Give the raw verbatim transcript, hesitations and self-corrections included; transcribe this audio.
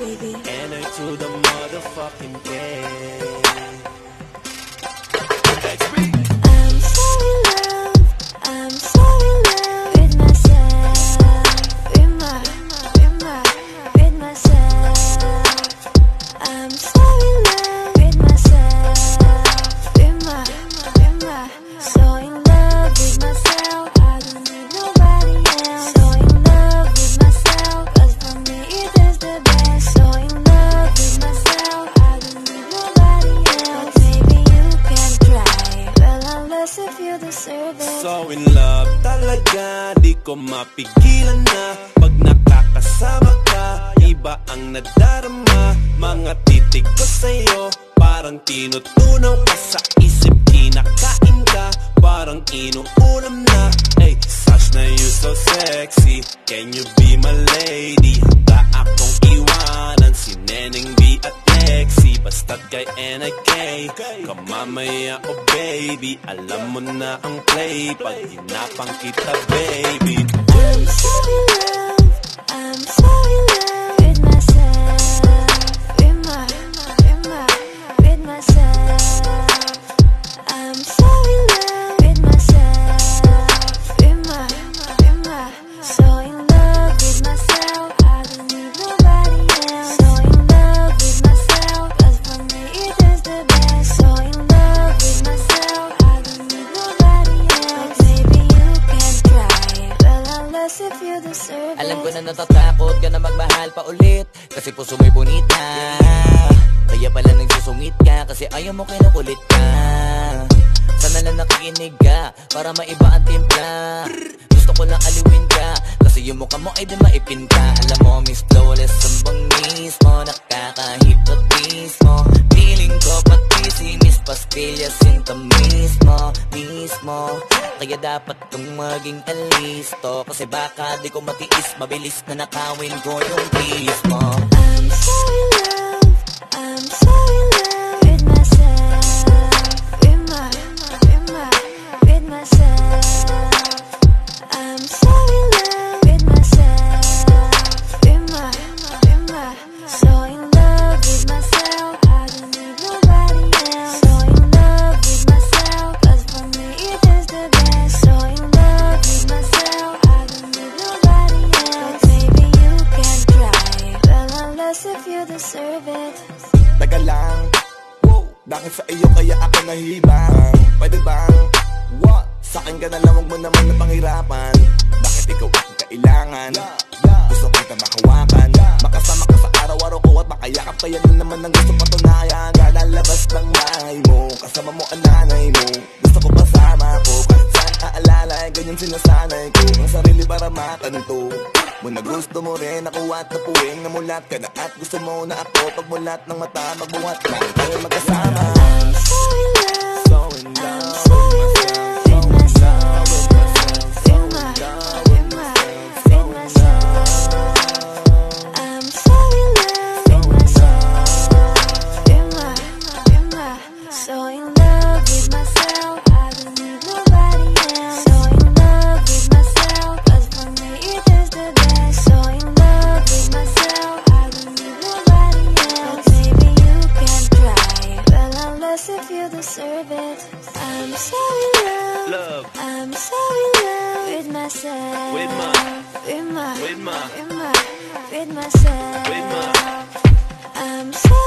baby. Enter to the motherfucking game. I'm so in love, I'm so in love with myself, with my, with my, with myself. I'm so in love with myself, with my, with my, so in love with myself. I don't need nobody else. So in love with myself, 'cause for me it is the best. So in love with myself, I don't need nobody else. Maybe you can try, well unless if you deserve it. So in love talaga, di ko mapigilan na. Pag nakakasama ka, iba ang nadarama. Mga titig ko sa'yo, parang tinutunaw ka sa isip. Kinakain ka, parang inuulam na. Hey, such na you so sexy, can you be my lady? Handa akong iwanan si Neneng B at Lexi. Basta't kay N I K, kamamaya oh baby. Alam mo na ang play, pag hinapang kita baby. I'm so in love, I'm so in love with myself, with my, with my, with myself. I'm so in love with myself, with my, with my, so in love with myself. I don't need nobody else. So in love with myself, 'cause for me it is the best. So in love with myself, I don't need nobody else. Maybe you can try, well unless if you deserve it. Alam ko na natatakot ka na magmahal pa ulit, kasi puso mo'y bonita. Kaya pala nagsusungit ka, kasi ayaw mo kinukulit ka. Sana lang nakikinig ka, para maiba ang timpla. Gusto ko lang aliwin ka, kasi yung mukha mo ay di maipin ka. Alam mo, Miss Flawless ang bangis mo, nakaka-hypnotize mo. Feeling ko pati si Miss Pastillas sinta mismo, mismo. Kaya dapat kong maging alisto, kasi baka di ko matiis, mabilis na nakawin ko yung kiss mo. I'm so in love, I'm so in love with myself, with my, with my, with myself. I'm so in love with myself, with my, with my, so in love with myself. I don't need nobody else. So in love with myself, 'cause for me it is the best. So in love with myself, I don't need nobody else. Maybe you can try, well unless if you deserve it. Taga lang, wow, bakit sa iyo kaya ako nahibang? Pwede bang, what? Sa'kin ka na lang, huwag mo naman na pangirapan. Bakit ikaw akong kailangan? Gusto kita makawakan, makasama ka sa araw-araw ko at makayakap. Kaya na naman ang gusto patunayan. Lalabas ng bahay mo, kasama mo ang nanay mo. Gusto ko kasama ko, kahit saan aalala, ganyan sinasanay ko ang sarili para matanto mo na gusto mo rin ako at napuwing namulat ka na. At gusto mo na ako pagmulat ng mata, magbuhat lang tayo magkasama. I'm so in love, So in I'm love so in love with myself, with my, with my, with myself. I'm so in love with myself, with my, with my, so in love with myself. I don't need nobody else. So in love with myself, 'cause for me it is the best. So in love with myself, I don't need nobody else. Maybe you can try, well unless if you deserve it. I'm so in love, Love, I'm so in love with myself, With my, with my, with my, with my, with myself. with my. I'm so